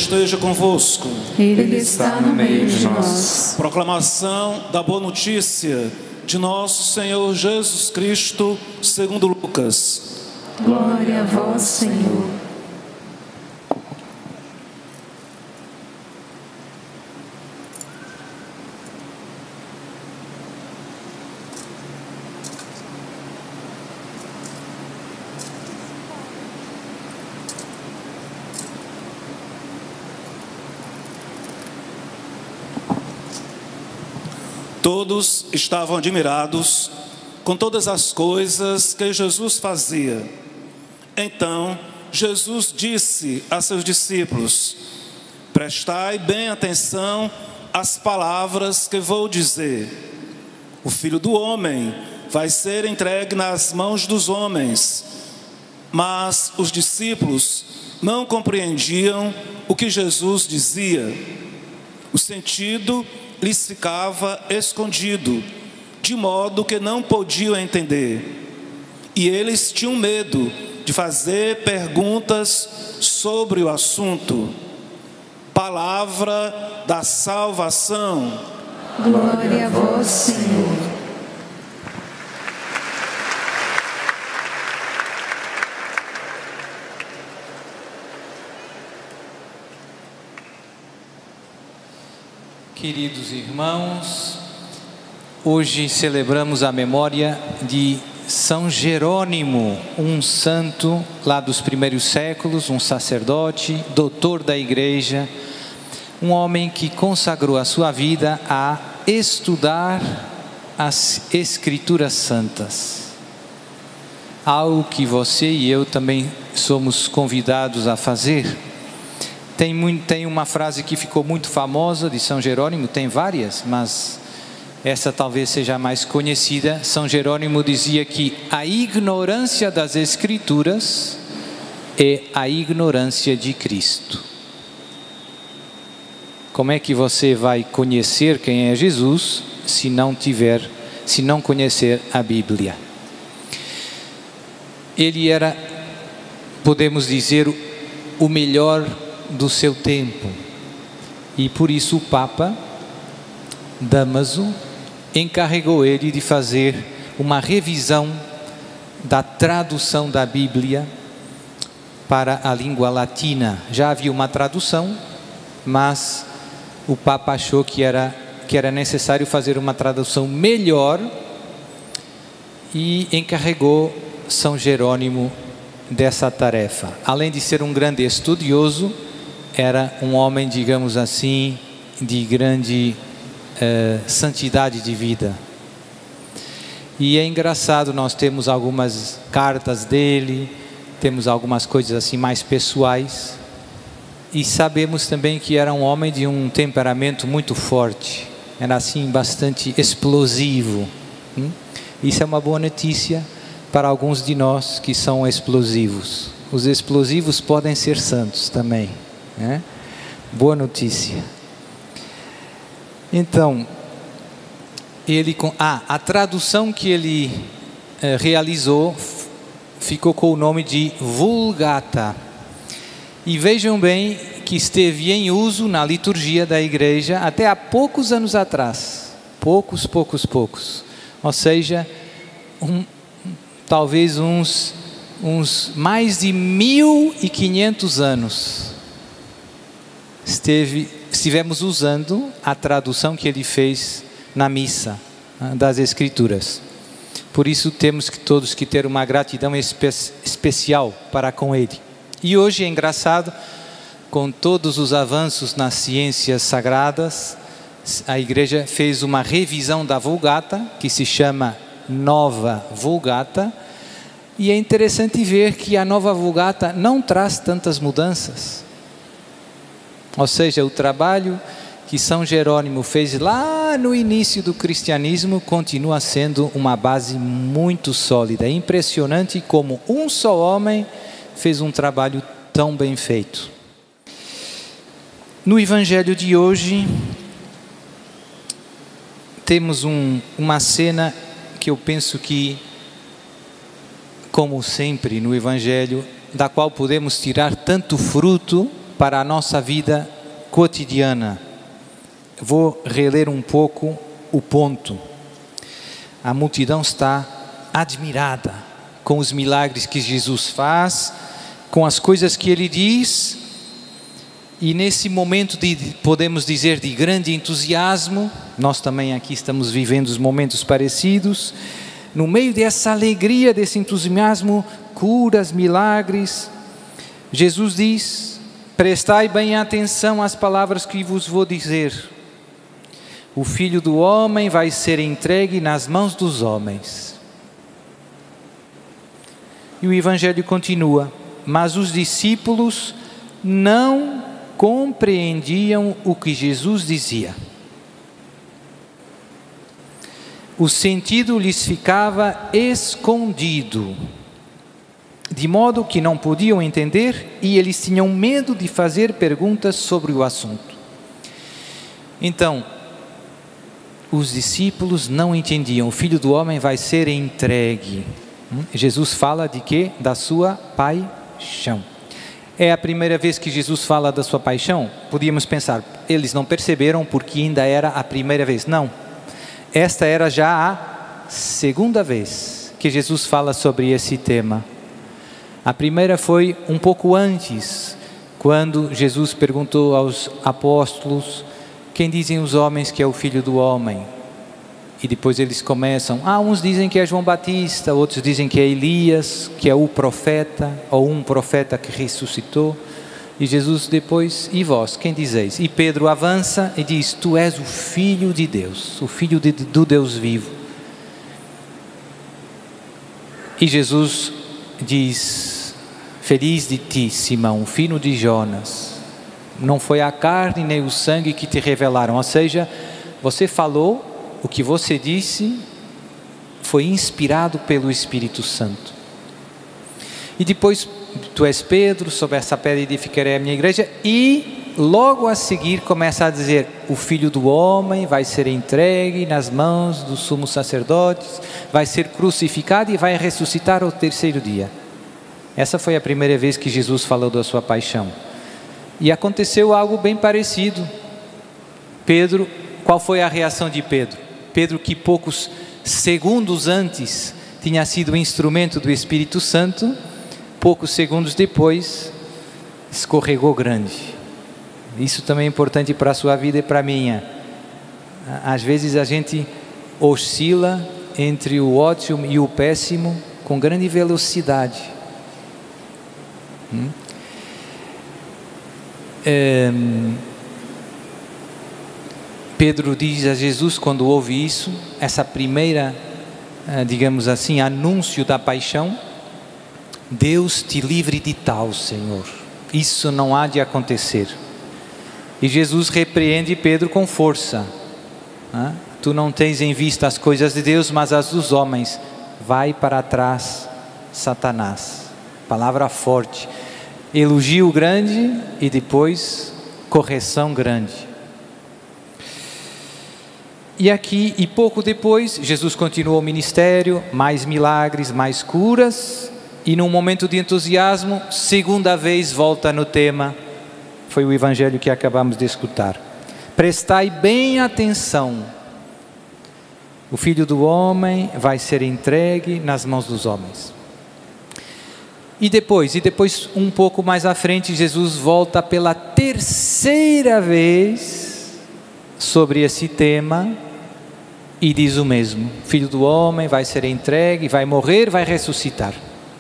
esteja convosco. Ele está no meio de nós. Proclamação da boa notícia de nosso Senhor Jesus Cristo, segundo Lucas. Glória a vós, Senhor. Todos estavam admirados com todas as coisas que Jesus fazia. Então, Jesus disse a seus discípulos: prestai bem atenção às palavras que vou dizer. O Filho do Homem vai ser entregue nas mãos dos homens. Mas os discípulos não compreendiam o que Jesus dizia. O sentido lhes ficava escondido, de modo que não podiam entender. E eles tinham medo de fazer perguntas sobre o assunto. Palavra da salvação. Glória a vós, Senhor. Queridos irmãos, hoje celebramos a memória de São Jerônimo, um santo lá dos primeiros séculos, um sacerdote, doutor da igreja, um homem que consagrou a sua vida a estudar as Escrituras Santas. Algo que você e eu também somos convidados a fazer. Tem uma frase que ficou muito famosa de São Jerônimo, tem várias, mas essa talvez seja a mais conhecida. São Jerônimo dizia que a ignorância das Escrituras é a ignorância de Cristo. Como é que você vai conhecer quem é Jesus se não conhecer a Bíblia? Ele era, podemos dizer, o melhor do seu tempo, e por isso o Papa Dámaso encarregou ele de fazer uma revisão da tradução da Bíblia para a língua latina. Já havia uma tradução, mas o Papa achou que era necessário fazer uma tradução melhor e encarregou São Jerônimo dessa tarefa. Além de ser um grande estudioso, era um homem, digamos assim, de grande santidade de vida. E é engraçado, nós temos algumas cartas dele, temos algumas coisas assim mais pessoais, e sabemos também que era um homem de um temperamento muito forte, era assim bastante explosivo. Isso é uma boa notícia para alguns de nós que são explosivos. Os explosivos podem ser santos também, né? Boa notícia. Então, a tradução que ele realizou ficou com o nome de Vulgata. E vejam bem que esteve em uso na liturgia da igreja até há poucos anos atrás. Poucos. Ou seja, talvez uns mais de 1500 anos estivemos usando a tradução que ele fez na missa das Escrituras. Por isso temos todos que ter uma gratidão especial para com ele. E hoje é engraçado, com todos os avanços nas ciências sagradas, a igreja fez uma revisão da Vulgata, que se chama Nova Vulgata, e é interessante ver que a Nova Vulgata não traz tantas mudanças. Ou seja, o trabalho que São Jerônimo fez lá no início do cristianismo continua sendo uma base muito sólida. É impressionante como um só homem fez um trabalho tão bem feito. No Evangelho de hoje, temos uma cena que eu penso que, como sempre no Evangelho, da qual podemos tirar tanto fruto para a nossa vida cotidiana. Vou reler um pouco o ponto. A multidão está admirada com os milagres que Jesus faz, com as coisas que Ele diz, e nesse momento podemos dizer, de grande entusiasmo, nós também aqui estamos vivendo os momentos parecidos, no meio dessa alegria, desse entusiasmo, curas, milagres, Jesus diz: prestai bem atenção às palavras que vos vou dizer. O Filho do Homem vai ser entregue nas mãos dos homens. E o Evangelho continua: mas os discípulos não compreendiam o que Jesus dizia. O sentido lhes ficava escondido, de modo que não podiam entender, e eles tinham medo de fazer perguntas sobre o assunto. Então, os discípulos não entendiam. O Filho do Homem vai ser entregue. Jesus fala de quê? Da sua paixão. É a primeira vez que Jesus fala da sua paixão? Podíamos pensar, eles não perceberam porque ainda era a primeira vez. Não. Esta era já a segunda vez que Jesus fala sobre esse tema. A primeira foi um pouco antes, quando Jesus perguntou aos apóstolos: quem dizem os homens que é o Filho do Homem? E depois eles começam, uns dizem que é João Batista, outros dizem que é Elias, que é o profeta, ou um profeta que ressuscitou. E Jesus depois: e vós, quem dizeis? E Pedro avança e diz: tu és o Filho de Deus, o Filho do Deus vivo. E Jesus diz: feliz de ti, Simão, filho de Jonas, não foi a carne nem o sangue que te revelaram, ou seja, você falou, o que você disse foi inspirado pelo Espírito Santo. E depois, tu és Pedro, sobre essa pedra edificarei a minha igreja, e logo a seguir começa a dizer: o Filho do Homem vai ser entregue nas mãos dos sumos sacerdotes, vai ser crucificado e vai ressuscitar ao terceiro dia. Essa foi a primeira vez que Jesus falou da sua paixão. E aconteceu algo bem parecido. Pedro, qual foi a reação de Pedro? Pedro, que poucos segundos antes tinha sido instrumento do Espírito Santo, poucos segundos depois escorregou grande. Isso também é importante para a sua vida e para a minha. Às vezes a gente oscila entre o ótimo e o péssimo com grande velocidade. Pedro diz a Jesus, quando ouve isso, essa primeira, digamos assim, anúncio da paixão: Deus te livre de tal, Senhor, isso não há de acontecer. E Jesus repreende Pedro com força: tu não tens em vista as coisas de Deus, mas as dos homens. Vai para trás, Satanás. Palavra forte, elogio grande e depois correção grande. E aqui, e pouco depois, Jesus continuou o ministério, mais milagres, mais curas, e num momento de entusiasmo, segunda vez volta no tema, foi o evangelho que acabamos de escutar. Prestai bem atenção, o Filho do Homem vai ser entregue nas mãos dos homens. E depois um pouco mais à frente, Jesus volta pela terceira vez sobre esse tema e diz o mesmo: Filho do Homem vai ser entregue, vai morrer, vai ressuscitar.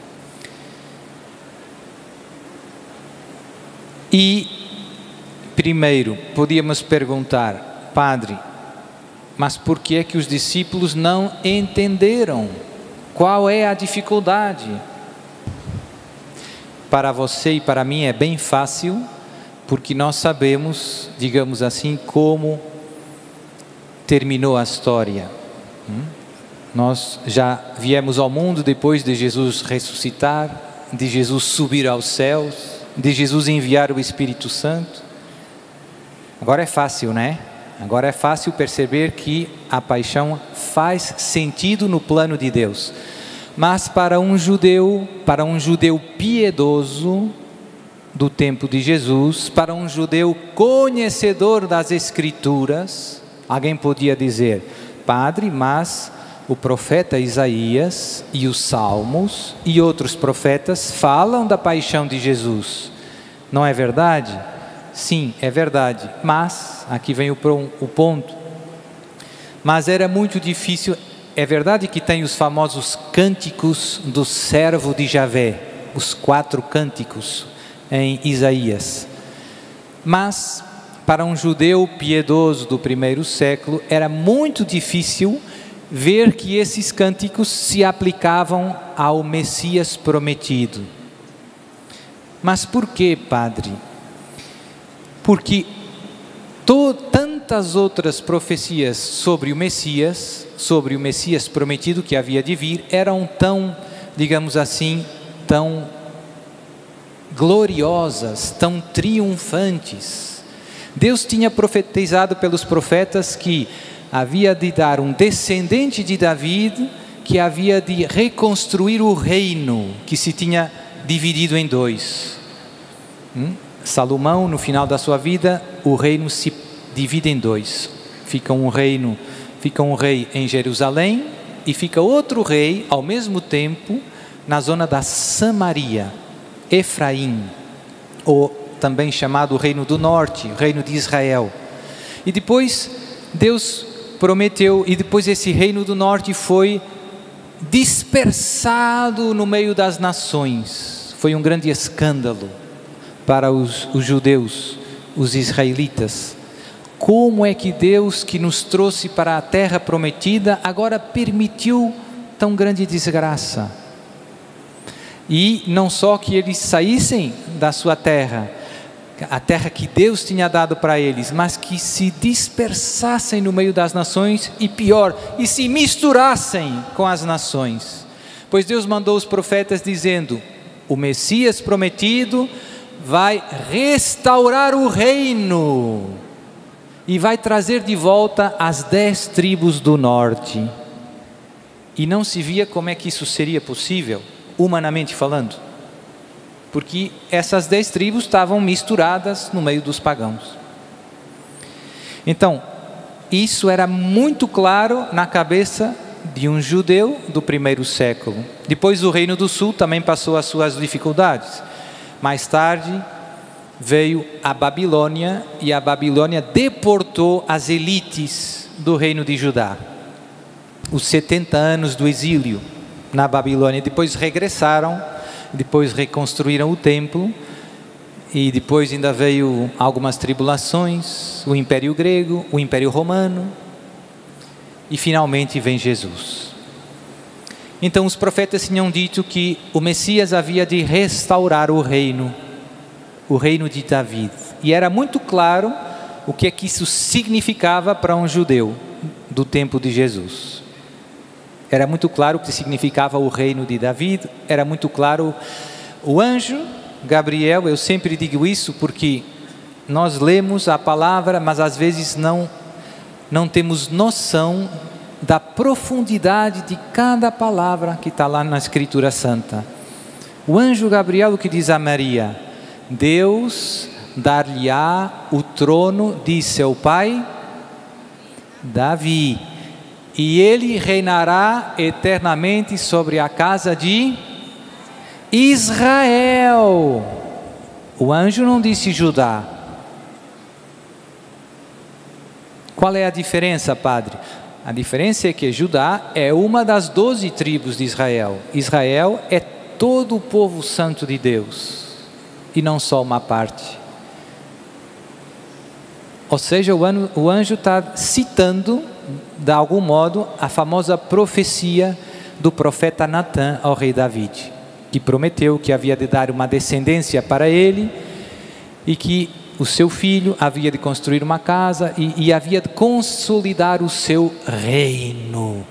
E primeiro podíamos perguntar: Padre, mas por que é que os discípulos não entenderam? Qual é a dificuldade? Para você e para mim é bem fácil, porque nós sabemos, digamos assim, como terminou a história. Nós já viemos ao mundo depois de Jesus ressuscitar, de Jesus subir aos céus, de Jesus enviar o Espírito Santo. Agora é fácil, né? Agora é fácil perceber que a paixão faz sentido no plano de Deus. Mas para um judeu piedoso, do tempo de Jesus, para um judeu conhecedor das Escrituras, alguém podia dizer: Padre, mas o profeta Isaías e os Salmos e outros profetas falam da paixão de Jesus. Não é verdade? Sim, é verdade. Mas, aqui vem o ponto. Mas era muito difícil. É verdade que tem os famosos cânticos do servo de Javé, os 4 cânticos em Isaías. Mas, para um judeu piedoso do primeiro século, era muito difícil ver que esses cânticos se aplicavam ao Messias prometido. Mas por que, Padre? Porque tantas outras profecias sobre o Messias prometido que havia de vir, eram tão, digamos assim, tão gloriosas, tão triunfantes. Deus tinha profetizado pelos profetas que havia de dar um descendente de David, que havia de reconstruir o reino que se tinha dividido em 2. Salomão, no final da sua vida, o reino se divide em 2. Fica um rei em Jerusalém e fica outro rei, ao mesmo tempo, na zona da Samaria, Efraim, ou também chamado Reino do Norte, o Reino de Israel. E depois Deus prometeu, e depois esse Reino do Norte foi dispersado no meio das nações. Foi um grande escândalo para os judeus, os israelitas. Como é que Deus, que nos trouxe para a terra prometida, agora permitiu tão grande desgraça? E não só que eles saíssem da sua terra, a terra que Deus tinha dado para eles, mas que se dispersassem no meio das nações, e pior, e se misturassem com as nações. Pois Deus mandou os profetas dizendo: o Messias prometido vai restaurar o reino e vai trazer de volta as 10 tribos do norte. E não se via como é que isso seria possível, humanamente falando, porque essas 10 tribos estavam misturadas no meio dos pagãos. Então, isso era muito claro na cabeça de um judeu do primeiro século. Depois o Reino do Sul também passou as suas dificuldades. Mais tarde veio a Babilônia, e a Babilônia deportou as elites do reino de Judá. Os 70 anos do exílio na Babilônia. Depois regressaram, depois reconstruíram o templo, e depois ainda veio algumas tribulações, o Império Grego, o Império Romano, e finalmente vem Jesus. Então os profetas tinham dito que o Messias havia de restaurar o reino de David. E era muito claro o que é que isso significava para um judeu do tempo de Jesus. Era muito claro o que significava o reino de David, era muito claro o anjo Gabriel. Eu sempre digo isso porque nós lemos a palavra, mas às vezes não temos noção da profundidade de cada palavra que está lá na Escritura Santa. O anjo Gabriel, o que diz a Maria: Deus dar-lhe-á o trono de seu pai Davi, e ele reinará eternamente sobre a casa de Israel. O anjo não disse Judá. Qual é a diferença, Padre? A diferença é que Judá é uma das 12 tribos de Israel. Israel é todo o povo santo de Deus, e não só uma parte. Ou seja, o anjo está citando, de algum modo, a famosa profecia do profeta Natã ao rei David, que prometeu que havia de dar uma descendência para ele, e que o seu filho havia de construir uma casa e havia de consolidar o seu reino.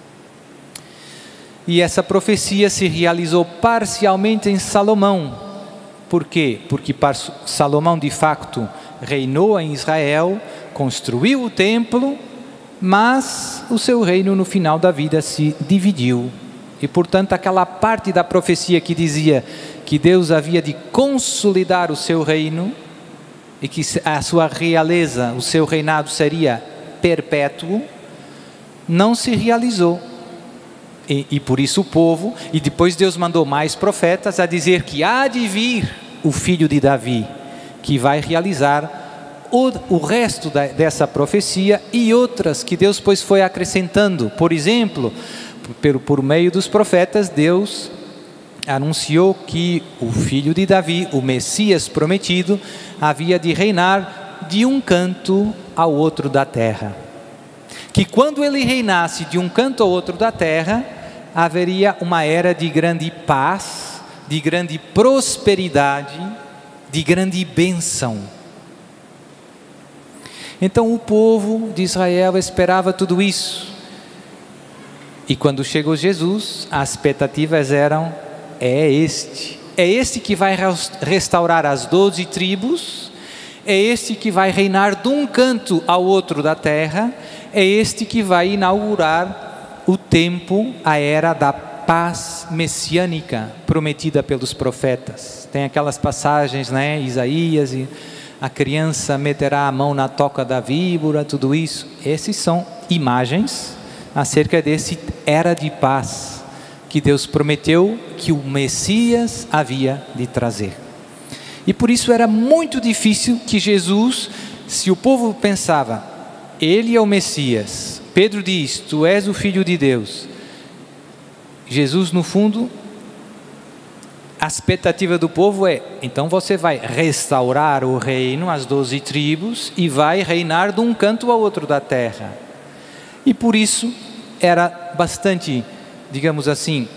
E essa profecia se realizou parcialmente em Salomão. Por quê? Porque Salomão de facto reinou em Israel, construiu o templo, mas o seu reino no final da vida se dividiu. E portanto aquela parte da profecia que dizia que Deus havia de consolidar o seu reino e que a sua realeza, o seu reinado seria perpétuo, não se realizou. E por isso o povo, e depois Deus mandou mais profetas a dizer que há de vir o filho de Davi, que vai realizar o resto dessa profecia e outras que Deus depois foi acrescentando. Por exemplo, por meio dos profetas, Deus anunciou que o filho de Davi, o Messias prometido, havia de reinar de um canto ao outro da terra. Que quando ele reinasse de um canto ao outro da terra, haveria uma era de grande paz, de grande prosperidade, de grande bênção. Então o povo de Israel esperava tudo isso. E quando chegou Jesus, as expectativas eram: é este que vai restaurar as 12 tribos, é este que vai reinar de um canto ao outro da terra, é este que vai inaugurar o tempo, a era da paz messiânica prometida pelos profetas. Tem aquelas passagens, né? Isaías, e a criança meterá a mão na toca da víbora, tudo isso. Esses são imagens acerca desse era de paz que Deus prometeu que o Messias havia de trazer. E por isso era muito difícil que Jesus, se o povo pensava, ele é o Messias, Pedro diz, tu és o Filho de Deus. Jesus, no fundo, a expectativa do povo é: então você vai restaurar o reino, as 12 tribos, e vai reinar de um canto ao outro da terra. E por isso era bastante, digamos assim,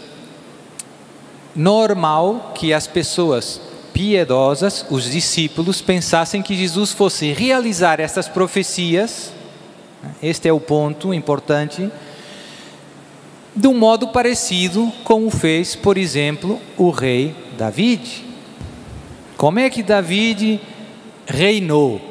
normal que as pessoas piedosas, os discípulos, pensassem que Jesus fosse realizar essas profecias. Este é o ponto importante, de um modo parecido como fez, por exemplo, o rei David. Como é que David reinou?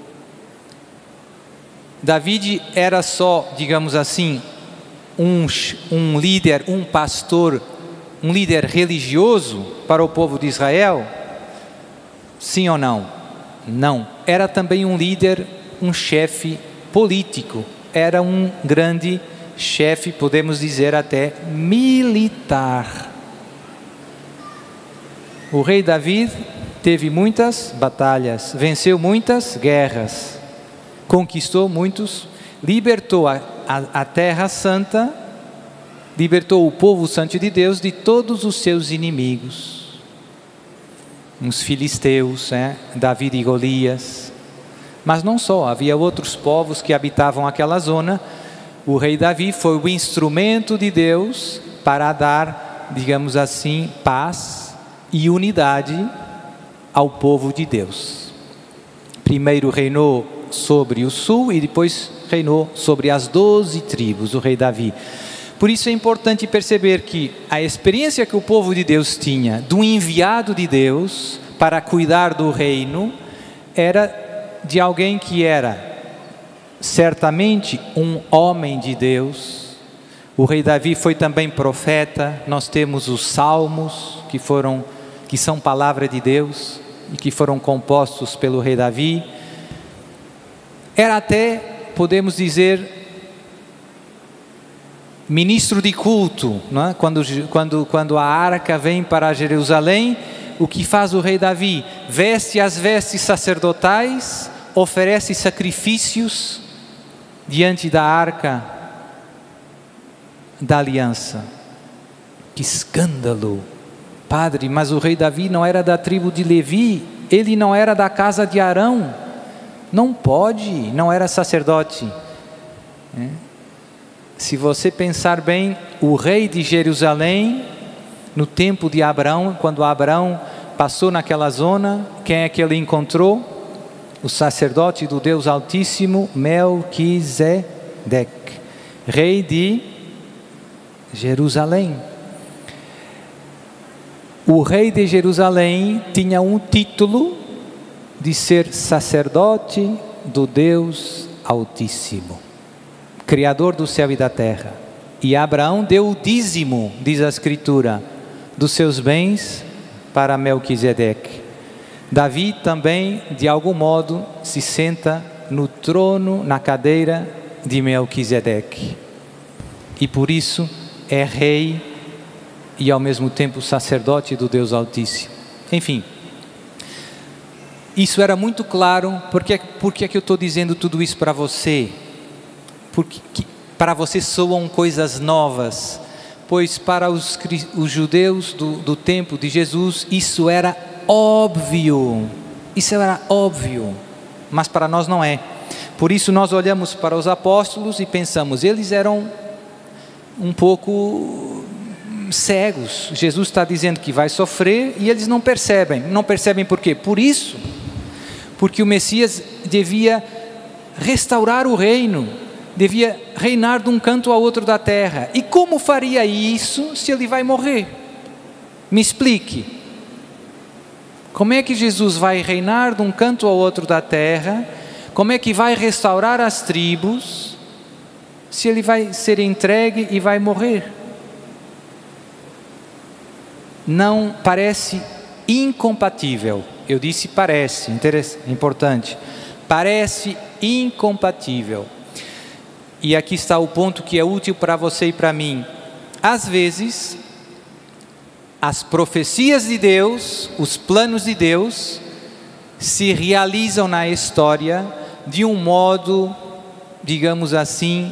David era só, digamos assim, um líder, um pastor, um líder religioso para o povo de Israel? Sim ou não? Não. Era também um líder, um chefe político, era um grande chefe, podemos dizer até militar. O rei David teve muitas batalhas, venceu muitas guerras, conquistou muitos, libertou a terra santa, libertou o povo santo de Deus de todos os seus inimigos. Os filisteus, Davi e Golias. Mas não só, havia outros povos que habitavam aquela zona. O rei Davi foi o instrumento de Deus para dar, digamos assim, paz e unidade ao povo de Deus. Primeiro reinou sobre o sul e depois reinou sobre as 12 tribos, o rei Davi. Por isso é importante perceber que a experiência que o povo de Deus tinha do enviado de Deus para cuidar do reino era de alguém que era certamente um homem de Deus. O rei Davi foi também profeta. Nós temos os salmos que são palavra de Deus e que foram compostos pelo rei Davi. Era até, podemos dizer, ministro de culto, não é? Quando a arca vem para Jerusalém, o que faz o rei Davi? Veste as vestes sacerdotais, oferece sacrifícios diante da arca da aliança. Que escândalo! Padre, mas o rei Davi não era da tribo de Levi, ele não era da casa de Arão, não pode, não era sacerdote. Se você pensar bem, o rei de Jerusalém, no tempo de Abraão, quando Abraão passou naquela zona, quem é que ele encontrou? O sacerdote do Deus Altíssimo, Melquisedeque, rei de Jerusalém. O rei de Jerusalém tinha um título de ser sacerdote do Deus Altíssimo, Criador do céu e da terra. E Abraão deu o dízimo, diz a Escritura, dos seus bens para Melquisedeque. Davi também, de algum modo, se senta no trono, na cadeira de Melquisedeque. E por isso é rei e ao mesmo tempo sacerdote do Deus Altíssimo. Enfim, isso era muito claro. Por que é que eu estou dizendo tudo isso para você? Porque para você soam coisas novas, pois para os judeus do tempo de Jesus isso era óbvio, mas para nós não é. Por isso nós olhamos para os apóstolos e pensamos, eles eram um pouco cegos. Jesus está dizendo que vai sofrer e eles não percebem. Não percebem por quê? Por isso, porque o Messias devia restaurar o reino, devia reinar de um canto ao outro da terra. E como faria isso se ele vai morrer? Me explique. Como é que Jesus vai reinar de um canto ao outro da terra? Como é que vai restaurar as tribos se ele vai ser entregue e vai morrer? Não parece incompatível. Eu disse parece, importante. Parece incompatível. E aqui está o ponto que é útil para você e para mim. Às vezes, as profecias de Deus, os planos de Deus, se realizam na história de um modo, digamos assim,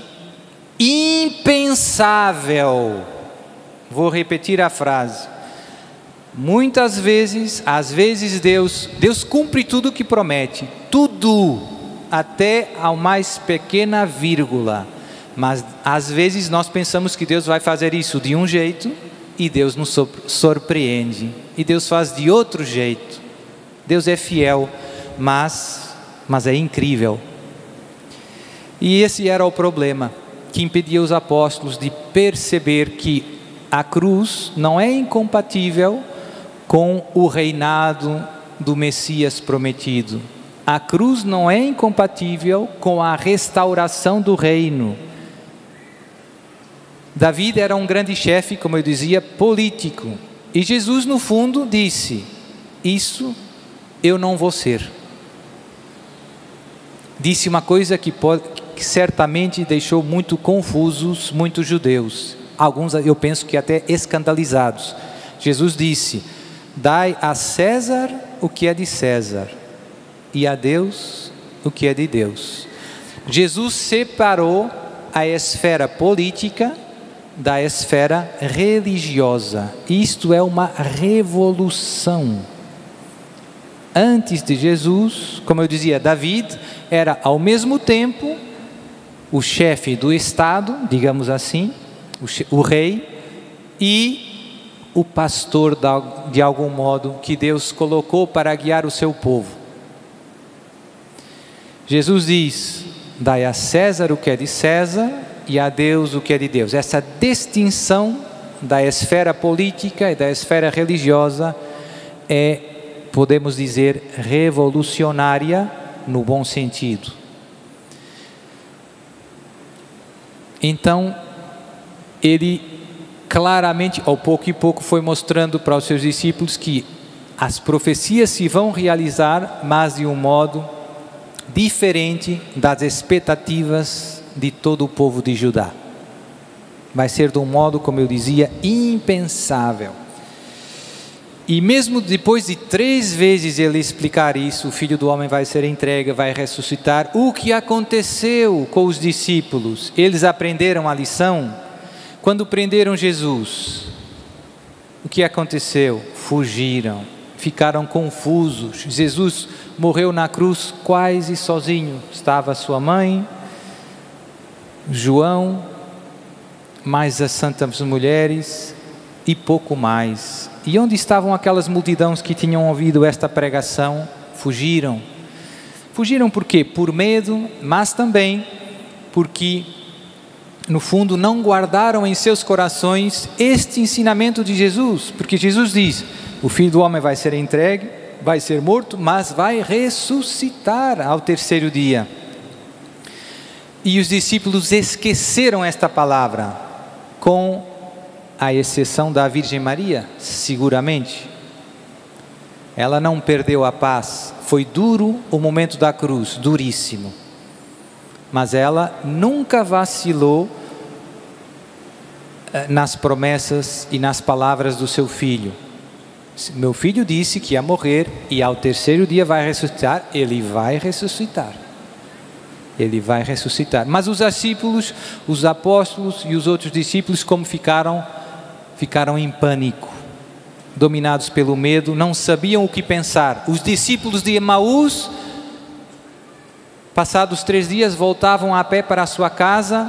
impensável. Vou repetir a frase. Muitas vezes, às vezes Deus cumpre tudo o que promete, tudo, até a mais pequena vírgula, mas às vezes nós pensamos que Deus vai fazer isso de um jeito e Deus nos surpreende, e Deus faz de outro jeito. Deus é fiel, mas é incrível. E esse era o problema que impedia os apóstolos de perceber que a cruz não é incompatível com o reinado do Messias prometido. A cruz não é incompatível com a restauração do reino. Davi era um grande chefe, como eu dizia, político. E Jesus, no fundo, disse: isso eu não vou ser. Disse uma coisa que certamente deixou muito confusos muitos judeus. Alguns, eu penso que até escandalizados. Jesus disse: dai a César o que é de César, e a Deus o que é de Deus. Jesus separou a esfera política da esfera religiosa. Isto é uma revolução. Antes de Jesus, como eu dizia, David era ao mesmo tempo o chefe do Estado, digamos assim, o rei, e o pastor de algum modo que Deus colocou para guiar o seu povo. Jesus diz: dai a César o que é de César e a Deus o que é de Deus. Essa distinção da esfera política e da esfera religiosa é, podemos dizer, revolucionária no bom sentido. Então, ele claramente, ao pouco e pouco, foi mostrando para os seus discípulos que as profecias se vão realizar, mas de um modo diferente das expectativas de todo o povo de Judá. Vai ser de um modo, como eu dizia, impensável. E mesmo depois de 3 vezes ele explicar isso, o Filho do Homem vai ser entregue, vai ressuscitar. O que aconteceu com os discípulos? Eles aprenderam a lição? Quando prenderam Jesus, o que aconteceu? Fugiram, ficaram confusos. Jesus morreu na cruz quase sozinho. Estava sua mãe, João, mais as santas mulheres e pouco mais. E onde estavam aquelas multidões que tinham ouvido esta pregação? Fugiram. Fugiram por quê? Por medo, mas também porque, no fundo, não guardaram em seus corações este ensinamento de Jesus. Porque Jesus diz: o Filho do Homem vai ser entregue, vai ser morto, mas vai ressuscitar ao 3º dia. E os discípulos esqueceram esta palavra, com a exceção da Virgem Maria, seguramente. Ela não perdeu a paz. Foi duro o momento da cruz, duríssimo. Mas ela nunca vacilou nas promessas e nas palavras do seu filho. Meu filho disse que ia morrer e ao terceiro dia vai ressuscitar. Ele vai ressuscitar. Ele vai ressuscitar. Mas os discípulos, os apóstolos e os outros discípulos, como ficaram em pânico, dominados pelo medo, não sabiam o que pensar. Os discípulos de Emaús, passados 3 dias, voltavam a pé para a sua casa,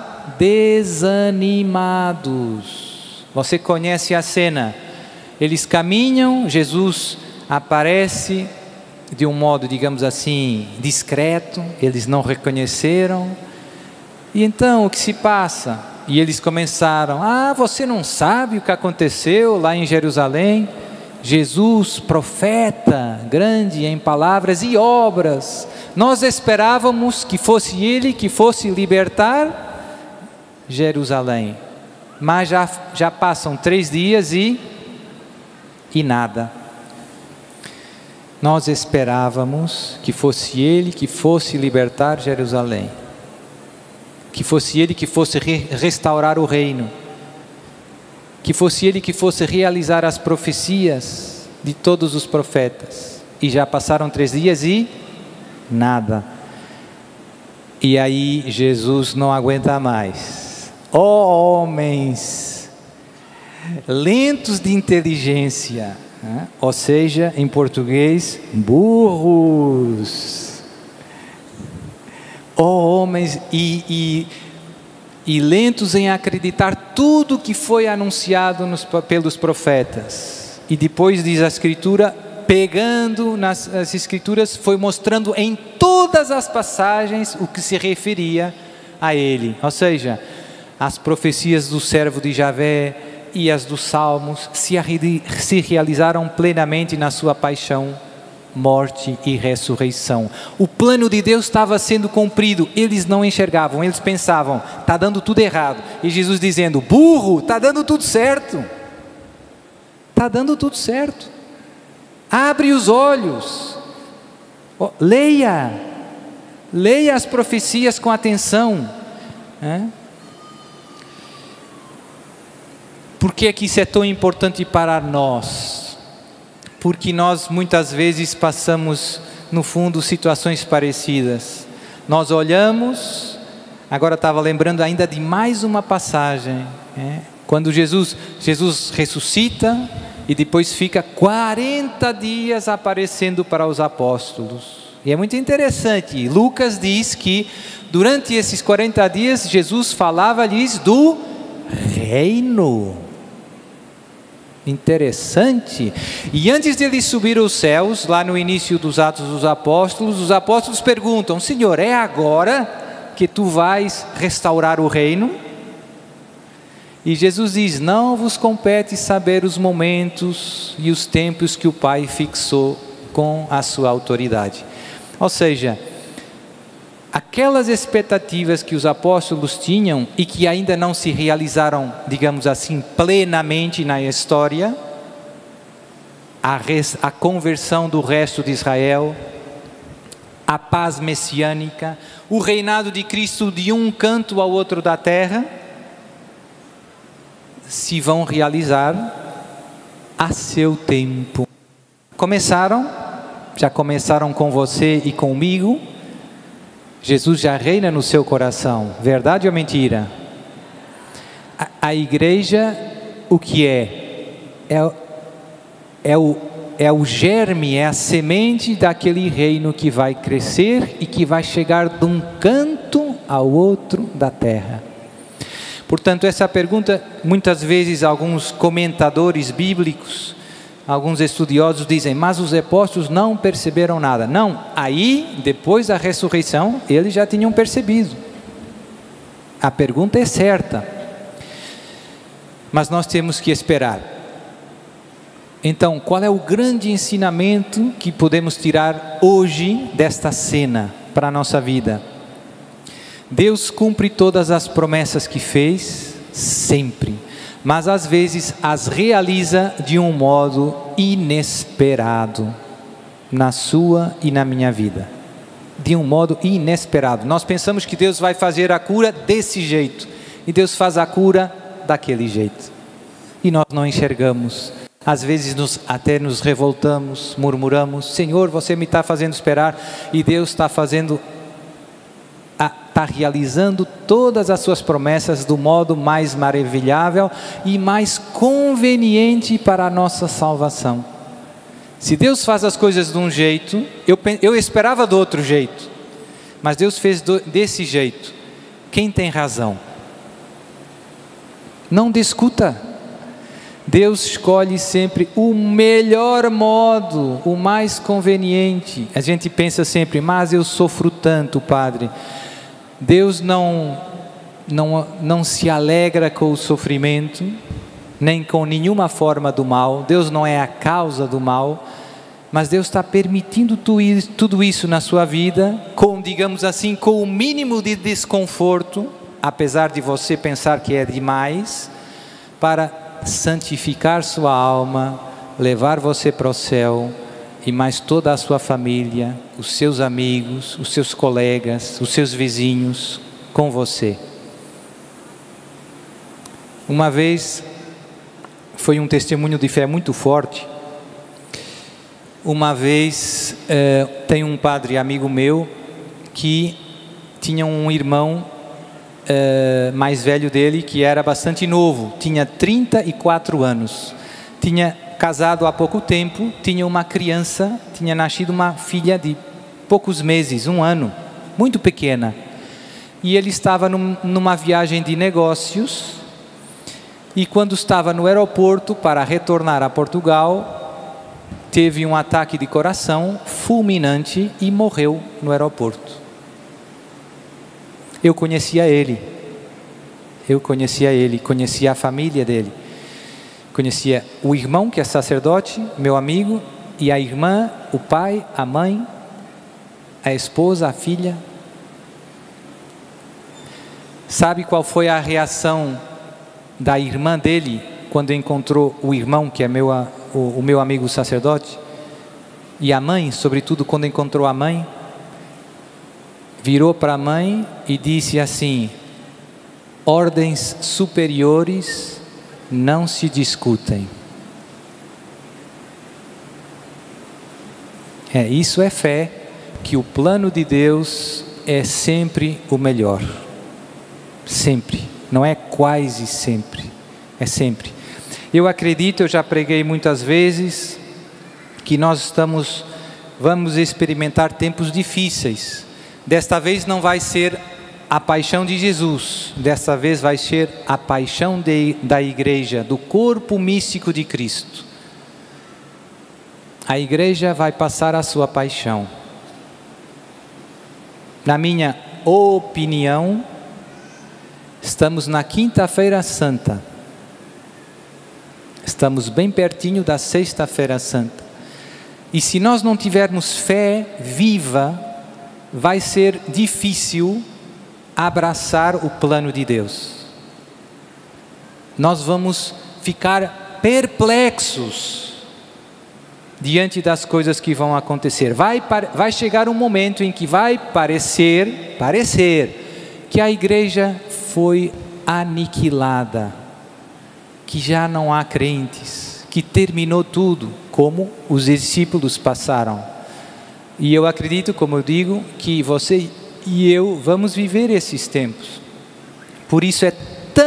desanimados. Você conhece a cena. Eles caminham, Jesus aparece de um modo, digamos assim, discreto, eles não reconheceram. E então, o que se passa? E eles começaram: você não sabe o que aconteceu lá em Jerusalém? Jesus, profeta, grande em palavras e obras. Nós esperávamos que fosse Ele que fosse libertar Jerusalém. Mas já passam 3 dias e nada. Nós esperávamos que fosse Ele que fosse libertar Jerusalém. Que fosse Ele que fosse restaurar o reino. Que fosse Ele que fosse realizar as profecias de todos os profetas. E já passaram 3 dias e nada. E aí Jesus não aguenta mais. Homens lentos de inteligência, né? Ou seja, em português, burros. Homens e lentos em acreditar tudo que foi anunciado pelos profetas. E depois diz a Escritura, pegando nas Escrituras, foi mostrando em todas as passagens o que se referia a ele. Ou seja, as profecias do servo de Javé e as dos Salmos se realizaram plenamente na sua paixão, morte e ressurreição. O plano de Deus estava sendo cumprido. Eles não enxergavam, eles pensavam: está dando tudo errado. E Jesus dizendo: burro, está dando tudo certo. Está dando tudo certo. Abre os olhos. Leia as profecias com atenção. Por que é que isso é tão importante para nós? Porque nós muitas vezes passamos, no fundo, situações parecidas. Nós olhamos, agora estava lembrando ainda de mais uma passagem, quando Jesus ressuscita e depois fica 40 dias aparecendo para os apóstolos. E é muito interessante, Lucas diz que durante esses 40 dias Jesus falava-lhes do reino. Interessante. E antes de ele subir aos céus, lá no início dos Atos dos Apóstolos, os apóstolos perguntam: Senhor, é agora que tu vais restaurar o reino? E Jesus diz: não vos compete saber os momentos e os tempos que o Pai fixou com a sua autoridade. Ou seja, aquelas expectativas que os apóstolos tinham e que ainda não se realizaram, digamos assim, plenamente na história, a conversão do resto de Israel, a paz messiânica, o reinado de Cristo de um canto ao outro da terra, se vão realizar a seu tempo. Já começaram com você e comigo. Jesus já reina no seu coração, verdade ou mentira? A igreja, o que é? É o germe, é a semente daquele reino que vai crescer e que vai chegar de um canto ao outro da terra. Portanto, essa pergunta, muitas vezes alguns comentadores bíblicos, alguns estudiosos dizem: mas os apóstolos não perceberam nada. Não, aí, depois da ressurreição, eles já tinham percebido. A pergunta é certa, mas nós temos que esperar. Então, qual é o grande ensinamento que podemos tirar hoje desta cena para a nossa vida? Deus cumpre todas as promessas que fez, sempre. Mas às vezes as realiza de um modo inesperado. na sua e na minha vida, de um modo inesperado. Nós pensamos que Deus vai fazer a cura desse jeito, e Deus faz a cura daquele jeito, e nós não enxergamos. Às vezes até nos revoltamos, murmuramos: Senhor, você me está fazendo esperar, e Deus está realizando todas as suas promessas do modo mais maravilhável e mais conveniente para a nossa salvação. Se Deus faz as coisas de um jeito, eu esperava do outro jeito, mas Deus fez desse jeito. Quem tem razão? Não discuta. Deus escolhe sempre o melhor modo, o mais conveniente. A gente pensa sempre: mas eu sofro tanto, Padre. Deus não se alegra com o sofrimento, nem com nenhuma forma do mal. Deus não é a causa do mal, mas Deus está permitindo tudo isso na sua vida, digamos assim, com o mínimo de desconforto, apesar de você pensar que é demais, para santificar sua alma, levar você para o céu, e mais toda a sua família, os seus amigos, os seus colegas, os seus vizinhos com você. Uma vez, foi um testemunho de fé muito forte. Uma vez, tem um padre amigo meu que tinha um irmão mais velho dele, que era bastante novo, tinha 34 anos, tinha casado há pouco tempo, tinha uma criança, tinha nascido uma filha de poucos meses, 1 ano, muito pequena, e ele estava numa viagem de negócios, e quando estava no aeroporto para retornar a Portugal, teve um ataque de coração fulminante e morreu no aeroporto. Eu conhecia ele, conhecia a família dele, conhecia o irmão, que é sacerdote, meu amigo, e a irmã, o pai, a mãe, a esposa, a filha. Sabe qual foi a reação da irmã dele quando encontrou o irmão, que é o meu amigo sacerdote? E a mãe, sobretudo, quando encontrou a mãe? Virou para a mãe e disse assim: ordens superiores não se discutem. Isso é fé, que o plano de Deus é sempre o melhor. Sempre. Não é quase sempre. É sempre. Eu acredito, eu já preguei muitas vezes, que nós vamos experimentar tempos difíceis. Desta vez não vai ser a paixão de Jesus, desta vez vai ser a paixão da igreja, do corpo místico de Cristo. A igreja vai passar a sua paixão. Na minha opinião, estamos na Quinta-feira Santa. Estamos bem pertinho da Sexta-feira Santa. E se nós não tivermos fé viva, vai ser difícil abraçar o plano de Deus. Nós vamos ficar perplexos diante das coisas que vão acontecer. Vai chegar um momento em que vai parecer que a igreja foi aniquilada, que já não há crentes, que terminou tudo, como os discípulos passaram. E eu acredito, como eu digo, que você e eu vamos viver esses tempos. Por isso é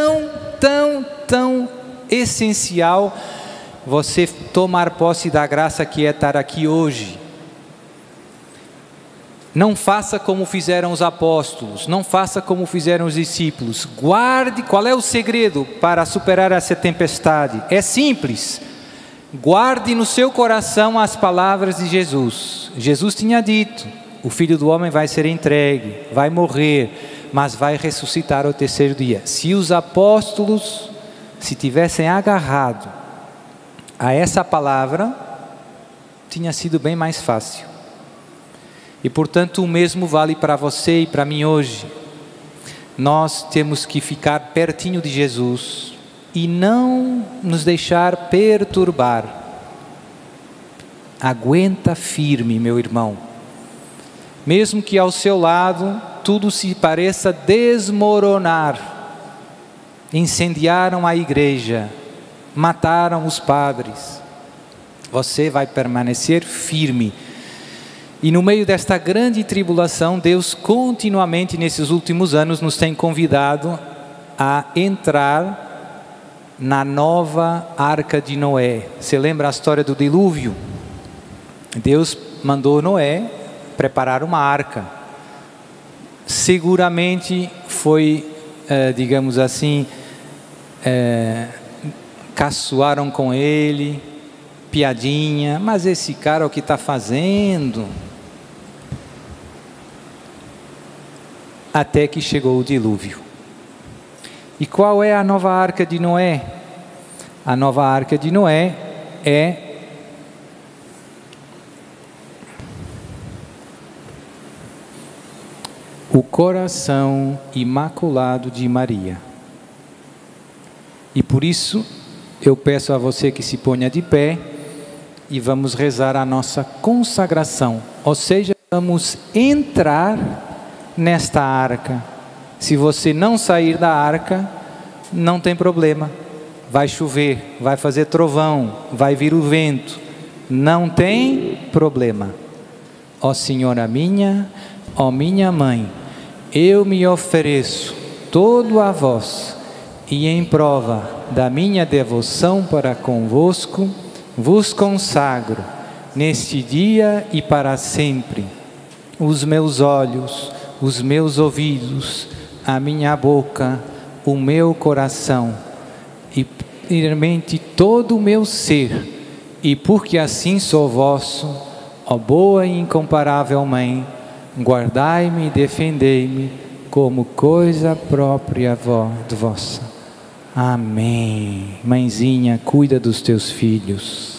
tão essencial você tomar posse da graça que é estar aqui hoje. Não faça como fizeram os apóstolos, não faça como fizeram os discípulos. Guarde. Qual é o segredo para superar essa tempestade? É simples. Guarde no seu coração as palavras de Jesus. Jesus tinha dito: o Filho do Homem vai ser entregue, vai morrer, mas vai ressuscitar ao terceiro dia. Se os apóstolos se tivessem agarrado a essa palavra, tinha sido bem mais fácil. E portanto o mesmo vale para você e para mim hoje. Nós temos que ficar pertinho de Jesus e não nos deixar perturbar. Aguenta firme, meu irmão. Mesmo que ao seu lado tudo se pareça desmoronar. Incendiaram a igreja, mataram os padres. Você vai permanecer firme. E no meio desta grande tribulação, Deus continuamente nesses últimos anos nos tem convidado a entrar na nova Arca de Noé. Você lembra a história do dilúvio? Deus mandou Noé preparar uma arca. Seguramente foi, digamos assim, caçoaram com ele, piadinha, mas esse cara o que está fazendo? Até que chegou o dilúvio. E qual é a nova Arca de Noé? A nova Arca de Noé é o coração imaculado de Maria. E por isso eu peço a você que se ponha de pé e vamos rezar a nossa consagração. Ou seja, vamos entrar nesta arca. Se você não sair da arca, não tem problema. Vai chover, vai fazer trovão, vai vir o vento. Não tem problema. Ó Senhora minha, ó minha mãe, eu me ofereço todo a vós e em prova da minha devoção para convosco, vos consagro neste dia e para sempre os meus olhos, os meus ouvidos, a minha boca, o meu coração e primeiramente todo o meu ser, e porque assim sou vosso, ó boa e incomparável Mãe, guardai-me e defendei-me como coisa própria vossa. Amém. Mãezinha, cuida dos teus filhos.